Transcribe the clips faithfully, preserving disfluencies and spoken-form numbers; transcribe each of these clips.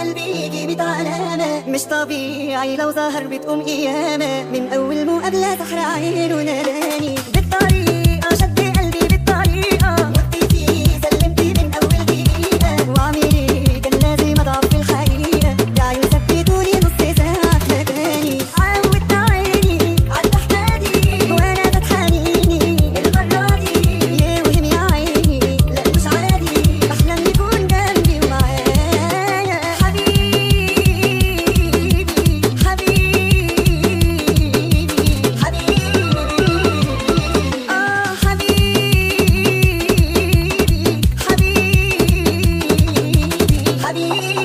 قلبي يجي علامة مش طبيعي لو ظهر بتقوم قيامة. من أول مقابلة سحر عينه ناداني بالطريقة، شد قلبي بالطريقة، مت فيه سلمتي من أول دقيقة. وعميلي كان لازم أضعف في الحقيقة، يا عيون ثبتولي نص ساعة في مكاني. عودت عيني عالتحدي وأنا فاتحانيني المرة دي، يا وهم يا عيني لا مش عادي، بحلم يكون جنبي ومعايا حبيبي حبيبي حبيبي آه حبيبي حبيبي حبيبي.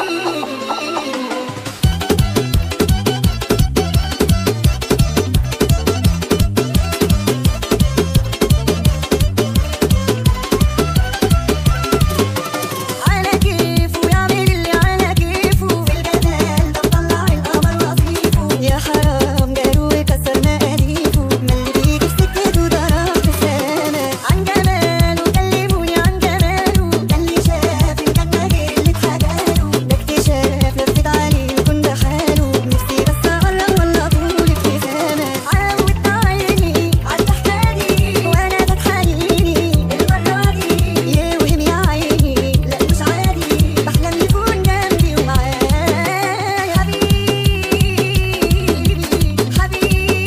على كيفه يعمل اللي على كيفه، في الجمال ده مطلع القمر وصيفه. يا حرام جاله وكسر مقاديفه، ما اللي بيجي في سكته ده راح في السما. عن جماله كلموني عن جماله، ده اللي شاف إن كان غير اللي اتحكاله. ده اكتشاف لفت عليه يكون ده حاله، نفسي بس أقرب ولا طول ابتسامة. عودت عيني عالتحدي وأنا فاتحانيني المرة دي، يا وهم يا عيني لا مش عادي، بحلم يكون جنبي ومعايا حبيبي حبيبي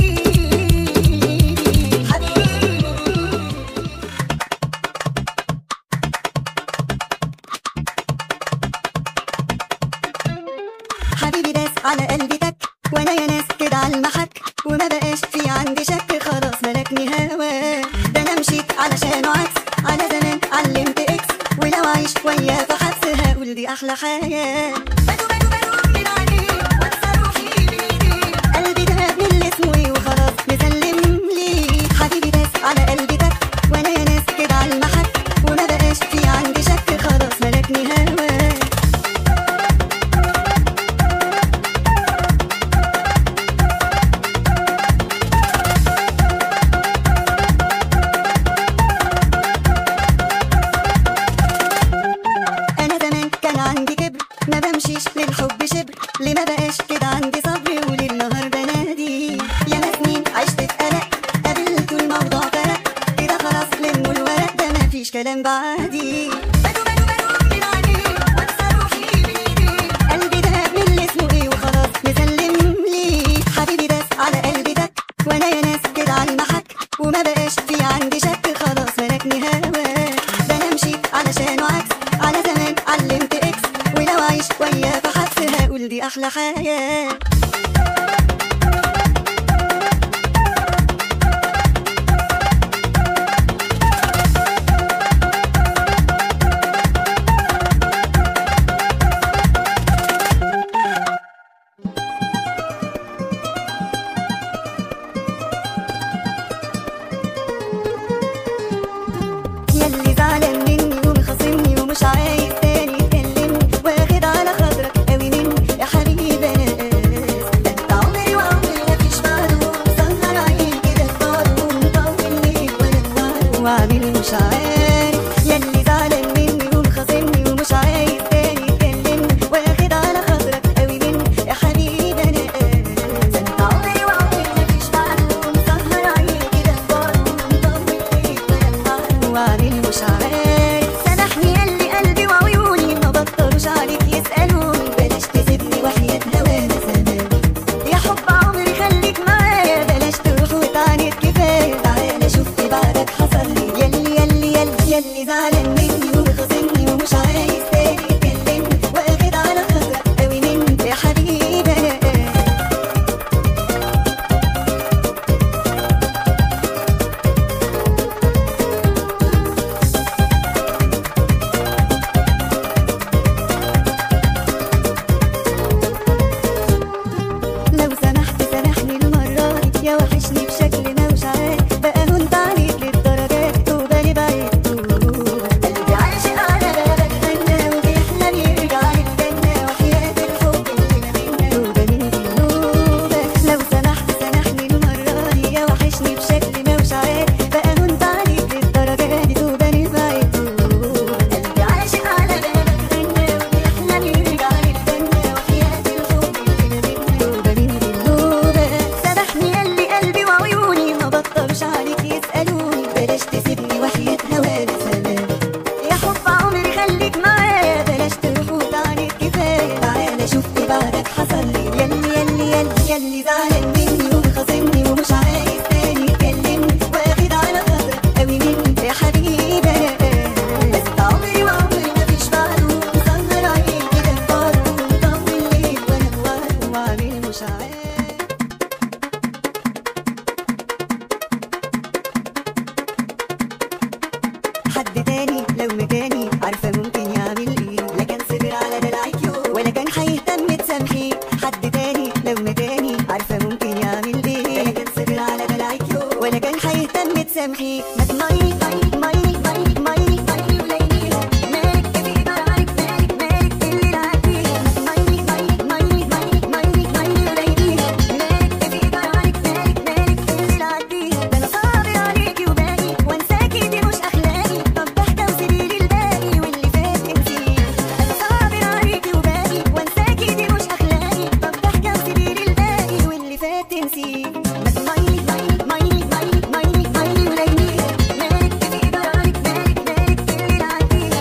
حبيبي داس على قلبي تك، وانا يا ناس كده على المحك، وما بقاش في عندي شك، خلاص ملكني هوا. ده انا مشيت علشانه عكس، على زمان علمت اكس، ولو عايش وياه في حبس هقول دي احلى حياه. بدو بدو بدو من عليه وانسى روحي بايديه، قلبي دهب من اللي اسمه ايه وخلاص مسلم ليه. حبيبي داس على قلبي تك، وانا يا ناس كده على المحك، وما بقاش في عندي شك، خلاص ملكني هوا. انا زمان كان عندي كبر، ما بمشيش للحب شبر، ليه ما بقاش كده عندي صبر، وليل نهار بنادي. يا ما سنين عشت في قلق، قابلت الموضوع فرق، كده خلاص لموا الورق، ده ما فيش كلام بعدي. بدو بدو بدو من عليه وانسى روحي بايديه، قلبي دهب من اللي اسمه ايه وخلاص مسلم ليه. حبيبي داس على قلبي تك، وانا يا ناس كده على المحك، وما بقاش في عندي شك، خلاص ملكني هوا. ده انا مشيت علشانه عكس، على زمان علمت اكس، ولو عايش وياه في حبس هقول دي احلى حياه. ياللي زعلان مني ومخاصمني ومش عايز تاني تكلمني، واخد على خاطرك قوي مني يا حبيبي انا اسف. ده انت عمري وعمري مفيش بعده، مسهر عيني كده في بعضه، ومطول ليل وانا في بعضه، وعامل مش عارف. ياللي زعلان مني ومخاصمني ومش عايز تاني تكلمني، واخد على خاطرك قوي مني يا حبيبي انا اسف. ده انت عمري وعمري مفيش بعده، مسهر عيني كده في بعضه، ومطول ليل وانا في بعضه، وعامل مش عارف. سامحني ياللي قلبي وعيوني ما بطلوش عليك يسألوني، بلاش تسيبني وحياة هوانا زمان. يا حب عمري خليك معايا، بلاش تروح وتعاند كفاية، تعالى شوف بعدك حصل لي. ياللي ياللي مهتم تسامحيه. ما تميلي ميلي ميلي ميلي ميلي ميلي وليليها مالك تفيد عليك مالك مالك اللي عديها. ما تميلي ميلي ميلي ميلي ميلي ميلي وليليها مالك تفيد عليك مالك مالك اللي عديها. ده انا صابر عليكي وباقي وانساكي دي مش اخلاقي. طب ضحكه وسيبيلي الباقي واللي فات انسيه. انا صابر عليكي وباقي وانساكي دي مش اخلاقي. طب ضحكه وسيبيلي الباقي واللي فات انسيه. ما تميلي ميلي ميلي ميلي ميلي ميلي وليليها مالك تفيد عليك مالك مالك اللي عديها.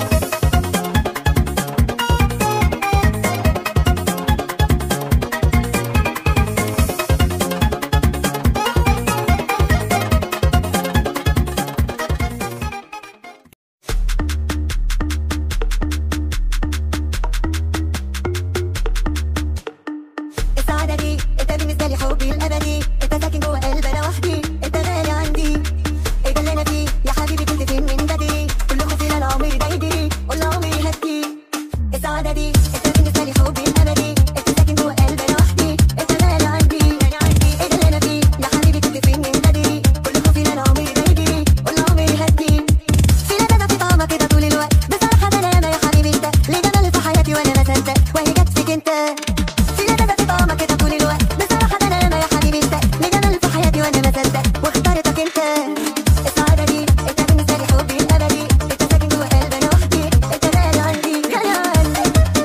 السعادة دي انت بالنسبة لي حبي الأبدي. انت ساكن جوه قلبي أنا وحدي. انت غالي عندي ايه ده اللي أنا فيه يا حبيبي. كنت فين من بدري كل خوفي لا عمري ده يجري ولا عمري هدي. السعادة دي انت بالنسبة لي حبي الأبدي. انت ساكن جوه قلبي أنا وحدي. انت غالي عندي ايه ده اللي أنا فيه يا حبيبي. كنت فين من بدري كل خوفي لا عمري ده يجري ولا عمري هدي. في لذاذة في طعمك كده طول الوقت. بصراحة ده أنا يا حبيبي انت ليه جمال في حياتي وأنا ما صدق وهي جت فيك انت. في لذاذة في طعمك كده طول الوقت. بصراحة ده أنا يا حبيبي انت ليه جمال في حياتي وأنا ما صدق واخترتك انت. السعادة دي انت بالنسبة لي حبي الأبدي. انت ساكن جوه قلبي أنا وحدي. انت غالي عندي غالي عندي.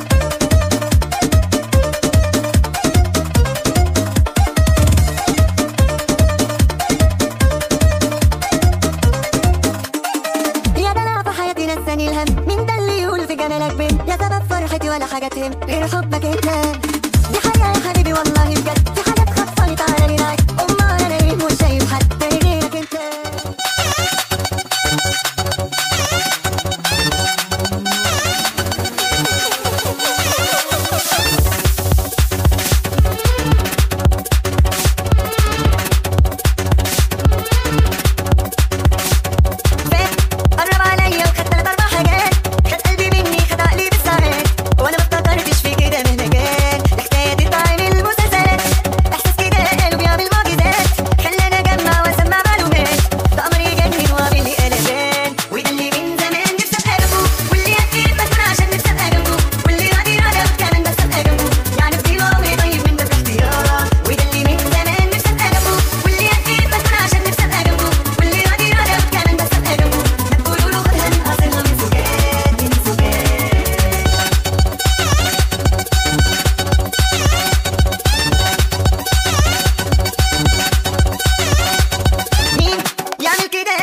يا دلع في حياتي نساني الهم. مين ده اللي يقول في جمالك بنت يا سبب فرحتي ولا حاجة تهم غير حبك انت. دي حقيقة يا حبيبي والله بجد. في حاجات خطفاني تعالى لي معاك. امال انا ليه مش شايف حد غيرك انت. قرب عليا وخد تلات اربع حاجات. خد قلبي مني خد عقلي بالساعات. وانا ما افتكرتش في كده مهما كان. الحكايه تتعمل مسلسلات. احساس كده قالوا بيعمل معجزات. خلاني اجمع واسمع معلومات. ده امر يجنن وعامل لي قلبان. وده اللي من زمان نفسي ابقى جنبه. واللي اكيد مسؤول عشان نفسي ابقى جنبه. واللي راضي راضي كمان بس ابقى جنبه. يعني اختي عمري طيب من باب الاختيار. وده اللي من زمان نفسي ابقى جنبه. واللي اكيد مسؤول عشان نفسي ابقى جنبه. واللي راضي راضي كمان بس ابقى جنبه. ما تقولوا له خدها من اصلها من سجاد من سجاد. مين يعمل كده